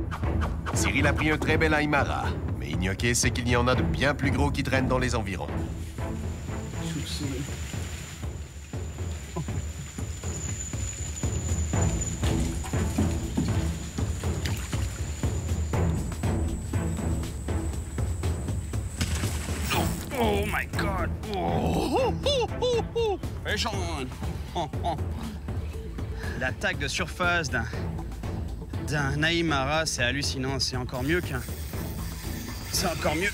Cyril a pris un très bel aymara, mais Ignoké sait qu'il y en a de bien plus gros qui traînent dans les environs. Oh my God! Oh. Fish on! L'attaque de surface d'un aymara, c'est hallucinant. C'est encore mieux qu'un... C'est encore mieux.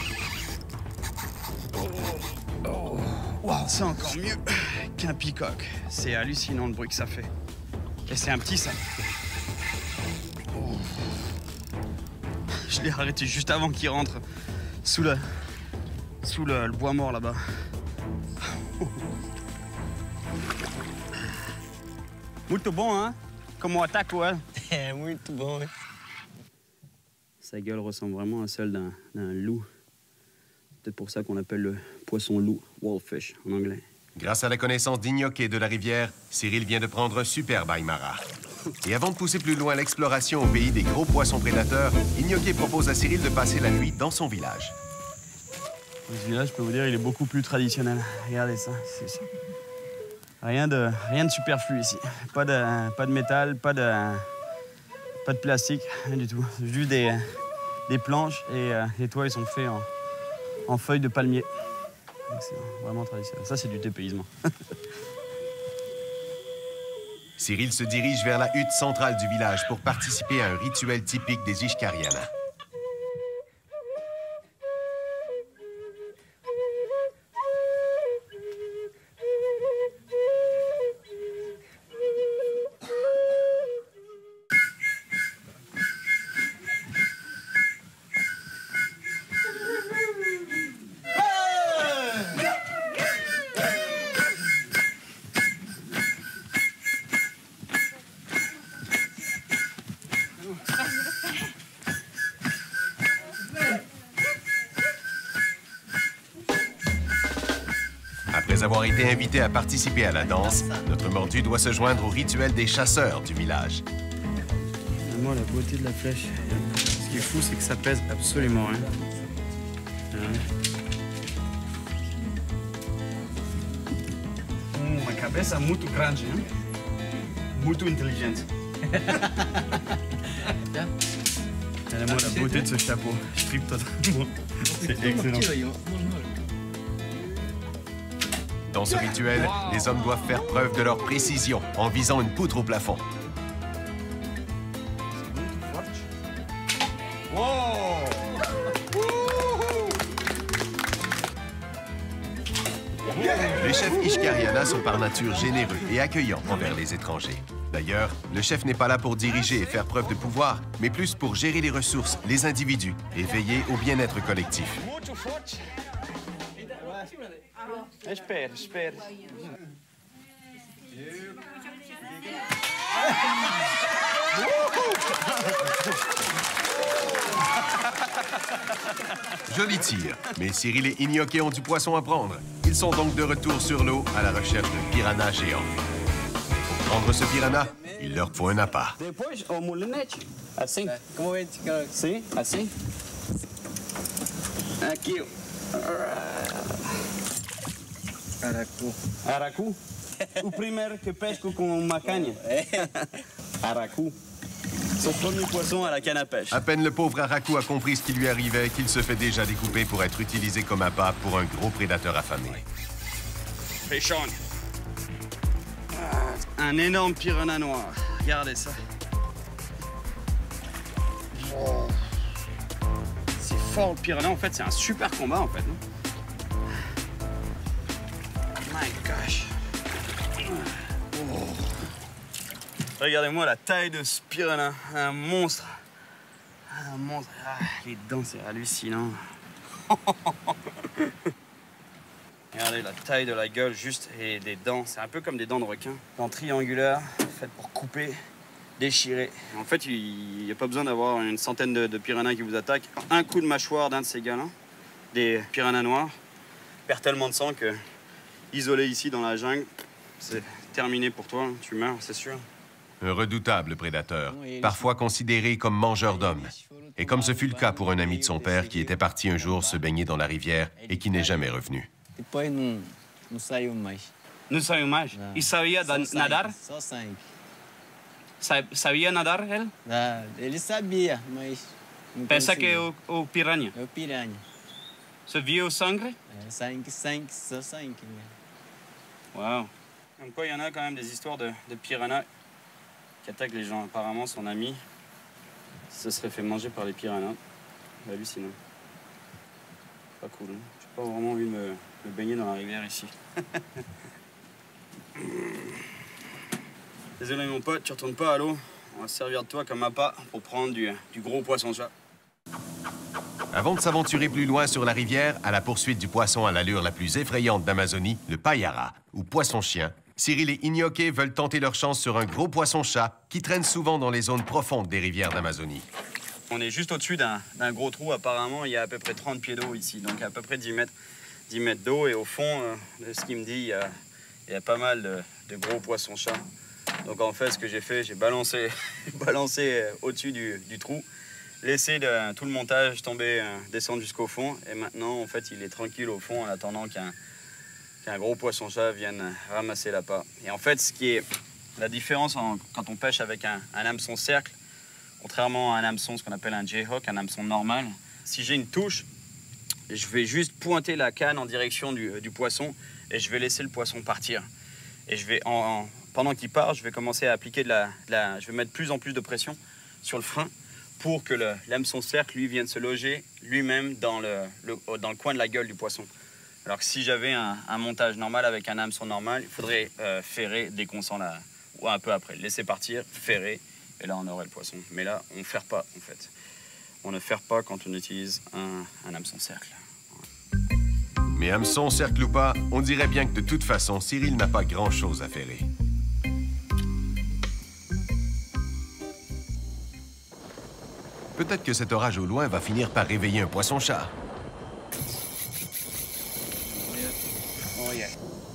C'est encore mieux qu'un peacock. C'est hallucinant le bruit que ça fait. Et c'est un petit, ça. Je l'ai arrêté juste avant qu'il rentre sous le bois mort là-bas. Muito bon, hein? Comme attaque, ouais. Muito bon, oui. Sa gueule ressemble vraiment à celle d'un loup. Peut-être pour ça qu'on l'appelle le poisson-loup, wolffish en anglais. Grâce à la connaissance d'Ignoké de la rivière, Cyril vient de prendre un superbe aymara. Et avant de pousser plus loin l'exploration au pays des gros poissons prédateurs, Ignoké propose à Cyril de passer la nuit dans son village. Ce village, je peux vous dire, il est beaucoup plus traditionnel. Regardez ça. Rien de superflu ici. Pas de métal, pas de plastique, rien du tout. Juste des planches et les toits, ils sont faits en feuilles de palmier. C'est vraiment traditionnel. Ça, c'est du dépaysement. Cyril se dirige vers la hutte centrale du village pour participer à un rituel typique des Ishkariana. Après avoir été invité à participer à la danse, notre mordu doit se joindre au rituel des chasseurs du village. Moi, la beauté de la flèche. Ce qui est fou, c'est que ça pèse absolument rien. Ma cabeça muito grande, hein? Muito intelligente. Regardez-moi la beauté de ce chapeau. Je tripe totalement. C'est excellent. Dans ce rituel, les hommes doivent faire preuve de leur précision en visant une poutre au plafond. Les chefs Ishkariana sont par nature généreux et accueillants envers les étrangers. D'ailleurs, le chef n'est pas là pour diriger et faire preuve de pouvoir, mais plus pour gérer les ressources, les individus et veiller au bien-être collectif. Espera. Joli tir, mais Cyril et Ignoké ont du poisson à prendre. Ils sont donc de retour sur l'eau à la recherche d'un piranha géant. Pour prendre ce piranha, il leur faut un appât. Depois, o molinete. Assim. Como é que... Sim, assim. Aqui. Aracu. Aracu. O primeiro que pesco com uma canha. Aracu. Son premier poisson à la canne à pêche. À peine le pauvre Araku a compris ce qui lui arrivait qu'il se fait déjà découper pour être utilisé comme appât pour un gros prédateur affamé. Fish on. Un énorme piranha noir. Regardez ça. Oh. C'est fort le piranha. En fait, c'est un super combat en fait. Non? My gosh. Oh. Regardez-moi la taille de ce piranha. Un monstre. Un monstre. Ah, les dents, c'est hallucinant. Regardez la taille de la gueule juste et des dents. C'est un peu comme des dents de requin. Dents triangulaires, faites pour couper, déchirer. En fait, il n'y a pas besoin d'avoir une centaine de piranhas qui vous attaquent. Un coup de mâchoire d'un de ces gars-là, des piranhas noirs, perd tellement de sang que, isolé ici dans la jungle, c'est terminé pour toi. Tu meurs, c'est sûr. Un redoutable prédateur, parfois considéré comme mangeur d'hommes. Et comme ce fut le cas pour un ami de son père qui était parti un jour se baigner dans la rivière et qui n'est jamais revenu. Depois não saiu mais. Não saiu mais? E sabia nadar? Só sangue. Sabia nadar ele? Ele sabia, mas não Pensa que é conseguiu. o piranha. É o piranha. Você viu o sangue? Sangue, só sangue. Né? Waouh. Comme quoi, il y en a quand même des histoires de piranhas qui attaquent les gens. Apparemment, son ami se serait fait manger par les piranhas. Hallucinant. Pas cool. Hein. J'ai pas vraiment envie de me baigner dans la rivière ici. Désolé mon pote, tu retournes pas à l'eau. On va se servir de toi comme appât pour prendre du gros poisson-chat. Avant de s'aventurer plus loin sur la rivière, à la poursuite du poisson à l'allure la plus effrayante d'Amazonie, le payara, ou poisson-chien, Cyril et Inoké veulent tenter leur chance sur un gros poisson-chat qui traîne souvent dans les zones profondes des rivières d'Amazonie. On est juste au-dessus d'un gros trou. Apparemment, il y a à peu près 30 pieds d'eau ici, donc à peu près 10 mètres d'eau. Et au fond, de ce qu'il me dit, il y a pas mal de gros poissons-chats. Donc en fait, ce que j'ai fait, j'ai balancé au-dessus du trou, laissé tout le montage tomber, descendre jusqu'au fond. Et maintenant, en fait, il est tranquille au fond en attendant qu'un gros poisson-chat vienne ramasser l'appât. Et en fait, ce qui est la différence quand on pêche avec un hameçon cercle, contrairement à un hameçon, ce qu'on appelle un J-hook, un hameçon normal, si j'ai une touche, je vais juste pointer la canne en direction du poisson et je vais laisser le poisson partir. Et je vais, pendant qu'il part, je vais commencer à appliquer je vais mettre plus en plus de pression sur le frein pour que l'hameçon cercle, lui, vienne se loger lui-même dans le coin de la gueule du poisson. Alors que si j'avais un montage normal avec un hameçon normal, il faudrait ferrer dès qu'on sent ou un peu après, laisser partir, ferrer, et là on aurait le poisson. Mais là, on ne ferre pas en fait. On ne ferre pas quand on utilise un hameçon cercle. Mais hameçon, cercle ou pas, on dirait bien que de toute façon, Cyril n'a pas grand-chose à ferrer. Peut-être que cet orage au loin va finir par réveiller un poisson-chat. Oh yeah.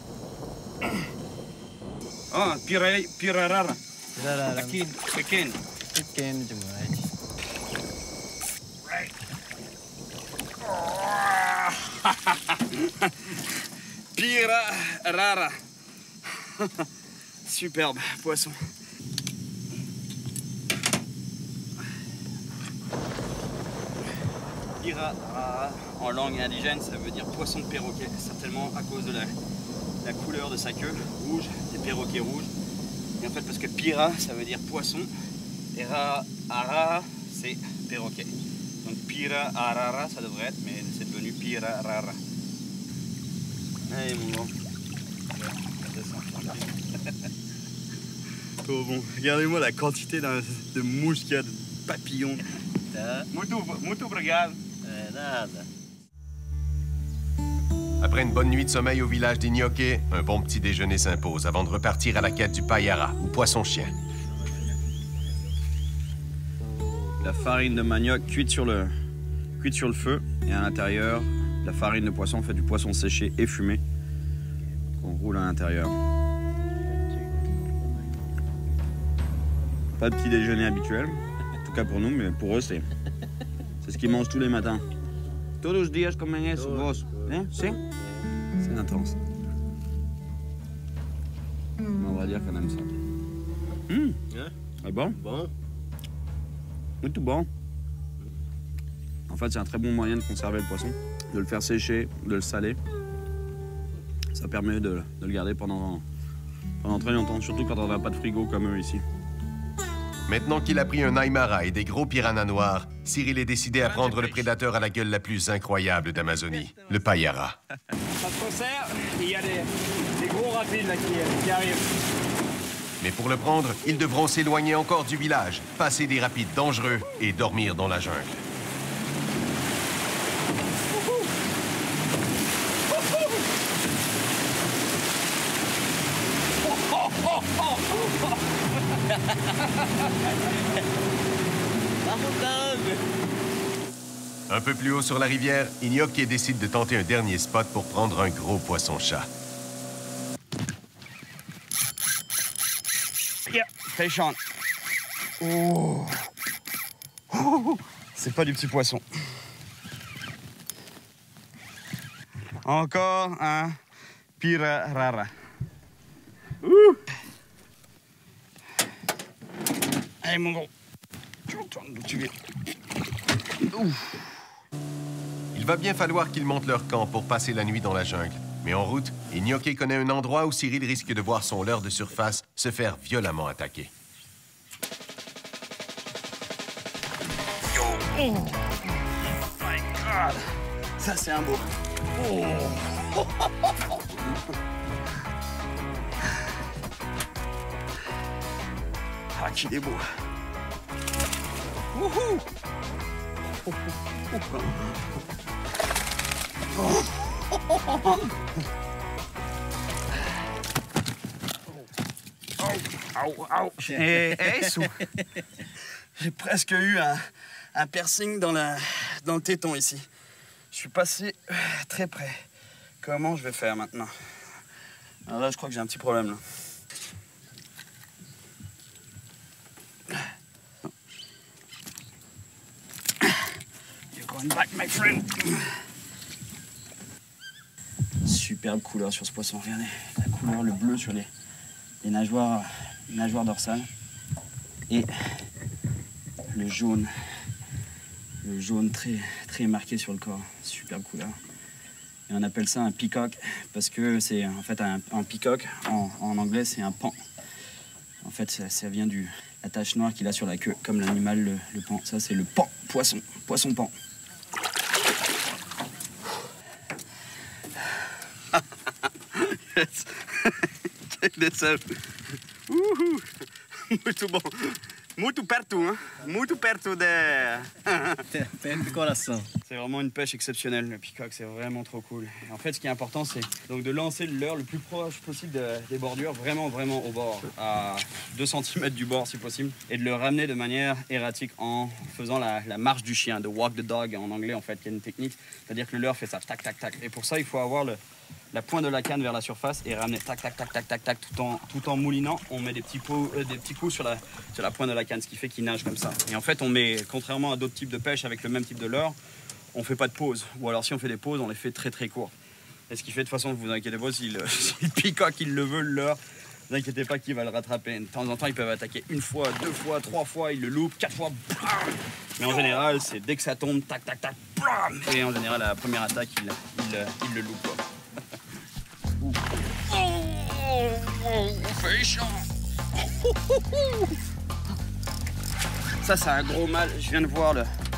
Oh, pirarara. Aqui, pequeno. Pequeno demais. Pirarara. Superbe poisson. Pirarara, en langue indigène, ça veut dire poisson de perroquet, certainement à cause de la couleur de sa queue, rouge, des perroquets rouges. Et en fait, parce que pira, ça veut dire poisson, et rara, c'est perroquet. Donc pirarara, ça devrait être, mais c'est devenu pirarara. Allez mon grand. Trop bon. Regardez-moi la quantité de mouches qu'il y a, de papillons. Muito obrigado. Nada. Après une bonne nuit de sommeil au village d'Inyoké, un bon petit déjeuner s'impose avant de repartir à la quête du payara, ou poisson-chien. La farine de manioc cuite sur le feu, et à l'intérieur, la farine de poisson fait du poisson séché et fumé qu'on roule à l'intérieur. Pas de petit déjeuner habituel, en tout cas pour nous, mais pour eux, c'est ce qu'ils mangent tous les matins. Todos os dias comem eso, vos, hein? C'est intense. On va dire qu'on aime ça. C'est bon? Bon. Muito bon. En fait, c'est un très bon moyen de conserver le poisson, de le faire sécher, de le saler. Ça permet de le garder pendant très longtemps, surtout quand on n'a pas de frigo comme eux ici. Maintenant qu'il a pris un aymara et des gros piranhas noirs, Cyril est décidé à prendre le prédateur à la gueule la plus incroyable d'Amazonie, le payara. Ça se resserre, il y a des gros rapides là qui arrivent. Mais pour le prendre, ils devront s'éloigner encore du village, passer des rapides dangereux et dormir dans la jungle. Un peu plus haut sur la rivière, Inoké décide de tenter un dernier spot pour prendre un gros poisson-chat. Yeah. Fish-on. Oh. Oh. C'est pas du petit poisson. Encore un pirarara. Ouh. Allez mon gros. Tu retournes d'où tu viens. Ouf. Il va bien falloir qu'ils montent leur camp pour passer la nuit dans la jungle. Mais en route, Ignoké connaît un endroit où Cyril risque de voir son leurre de surface se faire violemment attaquer. Oh my God. Ça, c'est un beau. Oh. Ah, qu'il est beau. Wouhou. J'ai presque eu un piercing dans le téton ici. Je suis passé très près. Comment je vais faire maintenant? Alors là, je crois que j'ai un petit problème. Là. You're going back, my friend. Superbe couleur sur ce poisson. Regardez la couleur, le bleu sur les nageoires dorsales. Et le jaune très, très marqué sur le corps. Superbe couleur. Et on appelle ça un peacock parce que c'est en fait un peacock, en anglais c'est un paon. En fait ça vient de la tache noire qu'il a sur la queue, comme l'animal le paon. Ça c'est le paon, poisson paon. Yes. Check this out. Uhul. Muito bom. Muito perto, hein? Muito perto de... Perto du coração. C'est vraiment une pêche exceptionnelle, le peacock, c'est vraiment trop cool. Et en fait, ce qui est important, c'est donc de lancer le leurre le plus proche possible des bordures, vraiment au bord, à 2 cm du bord si possible, et de le ramener de manière erratique en faisant la marche du chien, de walk the dog en anglais en fait, qui est une technique, c'est-à-dire que le leurre fait ça, tac, tac, tac. Et pour ça, il faut avoir la pointe de la canne vers la surface et ramener tac, tac, tac, tac, tac, tac, tout en moulinant. On met des petits coups sur la pointe de la canne, ce qui fait qu'il nage comme ça. Et en fait, on met, contrairement à d'autres types de pêche avec le même type de leurre, on fait pas de pause. Ou alors si on fait des pauses, on les fait très très courtes. Et ce qui fait de toute façon, vous inquiétez pas, si le peacock il le veut, le leurre, ne vous inquiétez pas qu'il va le rattraper. De temps en temps, ils peuvent attaquer 1 fois, 2 fois, 3 fois, ils le loupent, 4 fois. Blam. Mais en général, c'est dès que ça tombe, tac, tac, tac, blam. Et en général, à la première attaque, il le loupe pas. Ça, c'est un gros mâle. Je viens de voir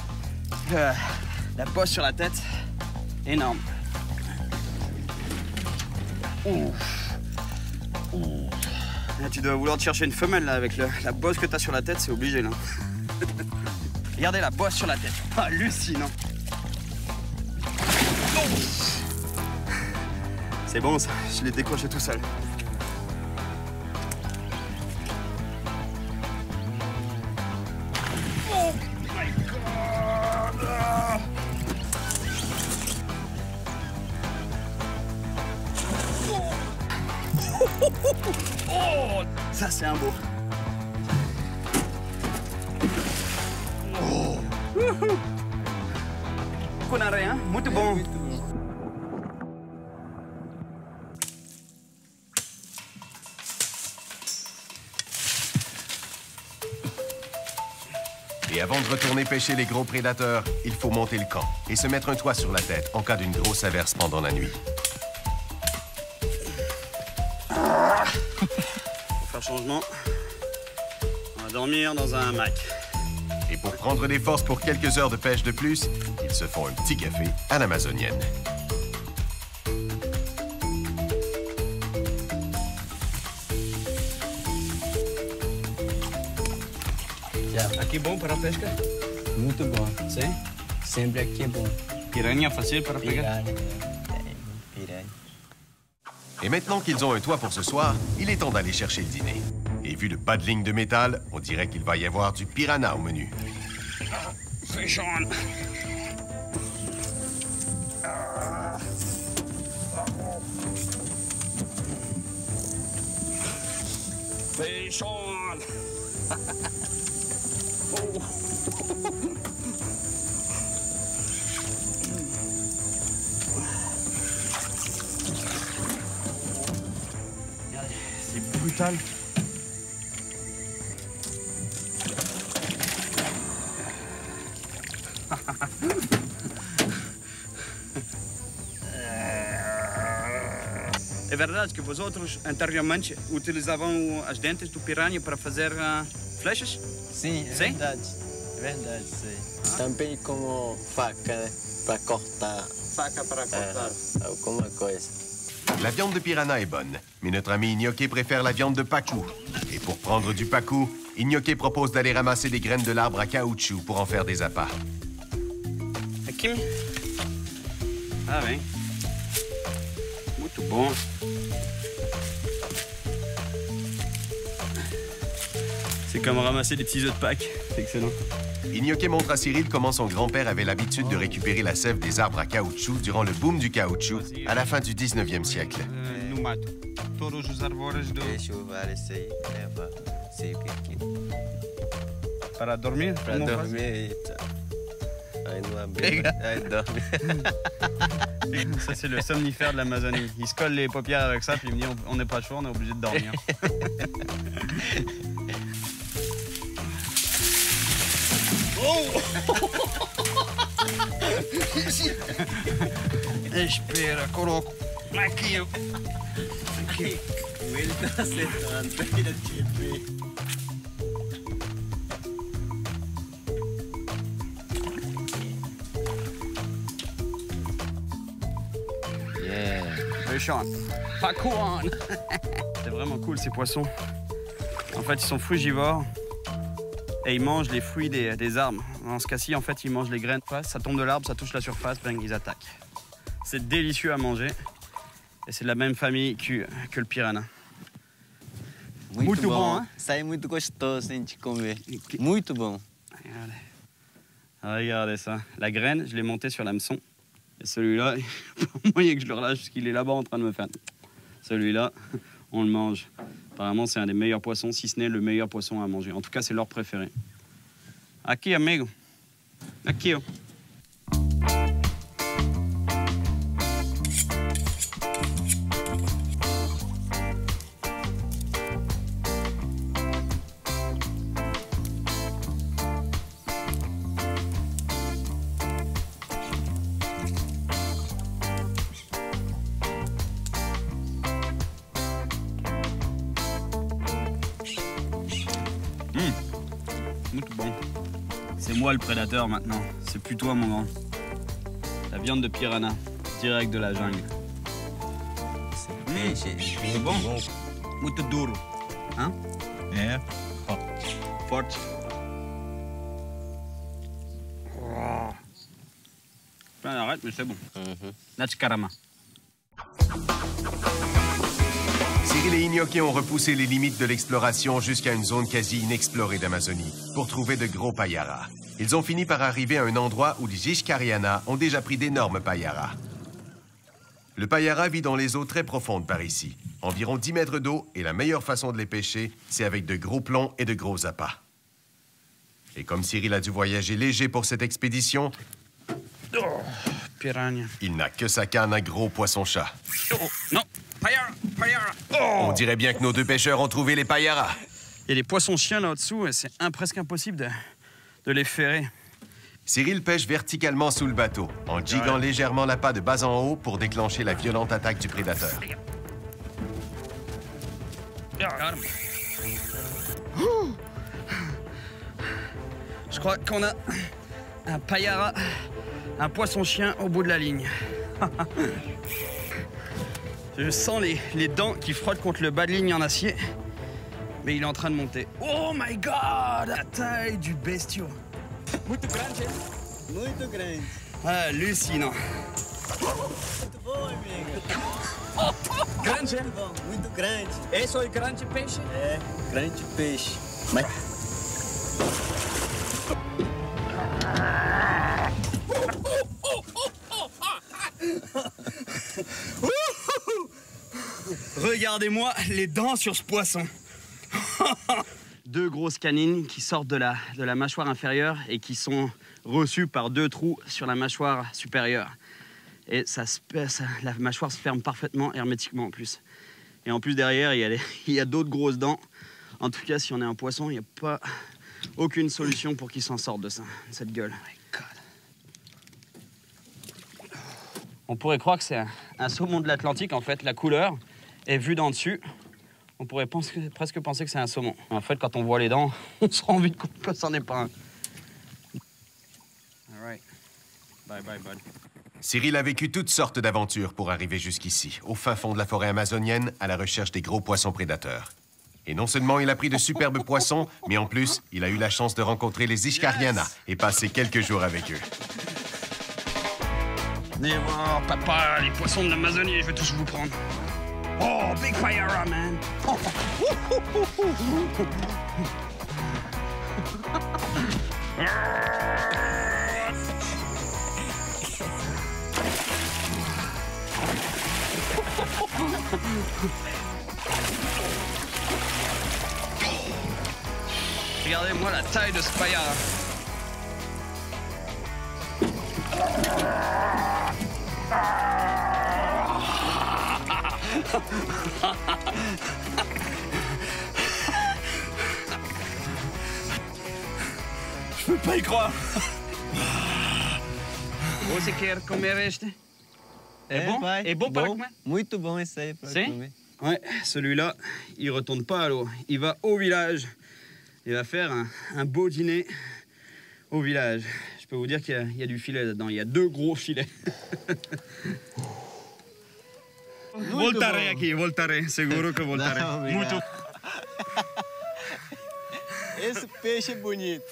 la bosse sur la tête. Énorme. Là, tu dois vouloir te chercher une femelle là, avec la bosse que tu as sur la tête, c'est obligé là. Regardez la bosse sur la tête. Hallucinant. C'est bon ça, je l'ai décroché tout seul. Oh my God! Oh, ça c'est un beau. Oh. Kunare, hein? Muito bom. Et avant de retourner pêcher les gros prédateurs, il faut monter le camp et se mettre un toit sur la tête en cas d'une grosse averse pendant la nuit. Pour faire changement, on va dormir dans un hamac. Et pour prendre des forces pour quelques heures de pêche de plus, ils se font un petit café à l'amazonienne. Aqui bom para a pesca? Muito bom. Sim? Sempre aqui é bom. Piranha facile para pegar? Piranha. Et maintenant qu'ils ont un toit pour ce soir, il est temps d'aller chercher le dîner. Et vu le pas de ligne de métal, on dirait qu'il va y avoir du piranha au menu. Fish on! Fish on! Regardez, c'est brutal. É verdade que vosotros anteriormente utilizavam as dentes do piranha para fazer flechas? Sim, é Sim? verdade. É verdade, sei. Também como faca, né? Para cortar. Faca para cortar. Alguma coisa. La viande de piranha est bonne, mais notre ami Ignoké préfère la viande de pacou. Et pour prendre du pacou, Ignoké propose d'aller ramasser des graines de l'arbre à caoutchouc pour en faire des appâts. Aqui. Ah, bem. Muito bom. C'est comme ramasser des petits œufs de Pâques. C'est excellent. Ignoké montre à Cyril comment son grand-père avait l'habitude de récupérer la sève des arbres à caoutchouc durant le boom du caoutchouc à la fin du 19e siècle. No mato. Todos os árvores do... Deixa eu ver isso aí. Leva. Sei o que é aquilo. Para dormir? Para Como dormir. Eita. Aí não abre. Aí dorme. Ça, c'est le somnifère de l'Amazonie. Il se colle les paupières avec ça, puis il me dit on n'est pas chaud, on est obligé de dormir. Espera, coloco. Aqui, ó. Aqui. Ele tá acertando. Filha de ver. Sean. Pakuan. C'est vraiment cool ces poissons. En fait, ils sont frugivores et ils mangent les fruits des arbres. Dans ce cas-ci, en fait, ils mangent les graines. Ça tombe de l'arbre, ça touche la surface, bang, ils attaquent. C'est délicieux à manger et c'est de la même famille que le piranha. Muito bom, bom, hein? Ça é muito gostoso hein, de comer. Muito bom. Regardez ça. La graine, je l'ai montée sur l'hameçon. Et celui-là, il n'y a pas moyen que je le relâche parce qu'il est là-bas en train de me faire. Celui-là, on le mange. Apparemment, c'est un des meilleurs poissons, si ce n'est le meilleur poisson à manger. En tout cas, c'est leur préféré. Aqui, amigo. Aqui, oh. Muito bon. C'est moi le prédateur maintenant. C'est plus toi, mon grand. La viande de piranha, direct de la jungle. C'est bon. Muito duro. Hein? É. Forte. Oh. Arrête, mais c'est bon. Natskarama. Cyril et Ignoké ont repoussé les limites de l'exploration jusqu'à une zone quasi inexplorée d'Amazonie pour trouver de gros payaras. Ils ont fini par arriver à un endroit où les Ischariana ont déjà pris d'énormes payaras. Le payara vit dans les eaux très profondes par ici, environ 10 mètres d'eau, et la meilleure façon de les pêcher, c'est avec de gros plombs et de gros appâts. Et comme Cyril a dû voyager léger pour cette expédition, Piranha. il n'a que sa canne à gros poisson-chat. Oh, non. Payara, payara. Oh. On dirait bien que nos deux pêcheurs ont trouvé les payaras. Il y a des poissons-chiens là-dessous et c'est presque impossible de les ferrer. Cyril pêche verticalement sous le bateau, en jiguant légèrement l'appât de bas en haut pour déclencher la violente attaque du prédateur. Oh. Je crois qu'on a un payara, un poisson-chien au bout de la ligne. Je sens les dents qui frottent contre le bas de ligne en acier. Mais il est en train de monter. Oh my God! La taille du bestiau. Muito grande, hein? Muito grande. Hallucinant. Muito bom, amigo. Grande, Muito bom, muito grande. Esse é o grande peixe? É, grande peixe. Mas... Regardez-moi les dents sur ce poisson. Deux grosses canines qui sortent de la mâchoire inférieure et qui sont reçues par deux trous sur la mâchoire supérieure. Et la mâchoire se ferme parfaitement, hermétiquement en plus. Et en plus derrière, il y a d'autres grosses dents. En tout cas, si on est un poisson, il n'y a pas aucune solution pour qu'il s'en sorte de ça, de cette gueule. On pourrait croire que c'est un saumon de l'Atlantique, en fait. La couleur est vue d'en dessus. On pourrait presque penser que c'est un saumon. En fait, quand on voit les dents, on se rend vite compte que c'en est pas un. All right. Bye bye, bud. Cyril a vécu toutes sortes d'aventures pour arriver jusqu'ici, au fin fond de la forêt amazonienne, à la recherche des gros poissons prédateurs. Et non seulement il a pris de superbes poissons, mais en plus, il a eu la chance de rencontrer les Ischariana et passer quelques jours avec eux. Venez voir, papa, les poissons de l'Amazonie, je vais tous vous prendre. Oh, big fire, man! Oh. Regardez-moi la taille de ce paillard. Je peux pas y croire. Você quer comer este? É bon? pai, É bom para comer? Muito bom esse aí para C'est? comer. Ouais, celui-là, il retourne pas à l'eau. Il va au village. Il va faire un beau dîner au village. Je peux vous dire qu'il y a du filet là-dedans. Il y a deux gros filets. Voltarei aqui, voltarei. Seguro que voltarei. Não, Muito. Esse peixe é bonito.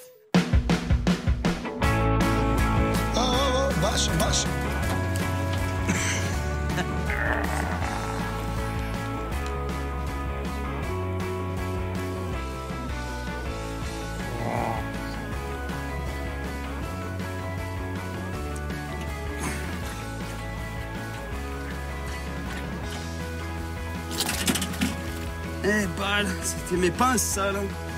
Oh, baixa, baixa. Eh, balle, c'était mes pinces, ça, là.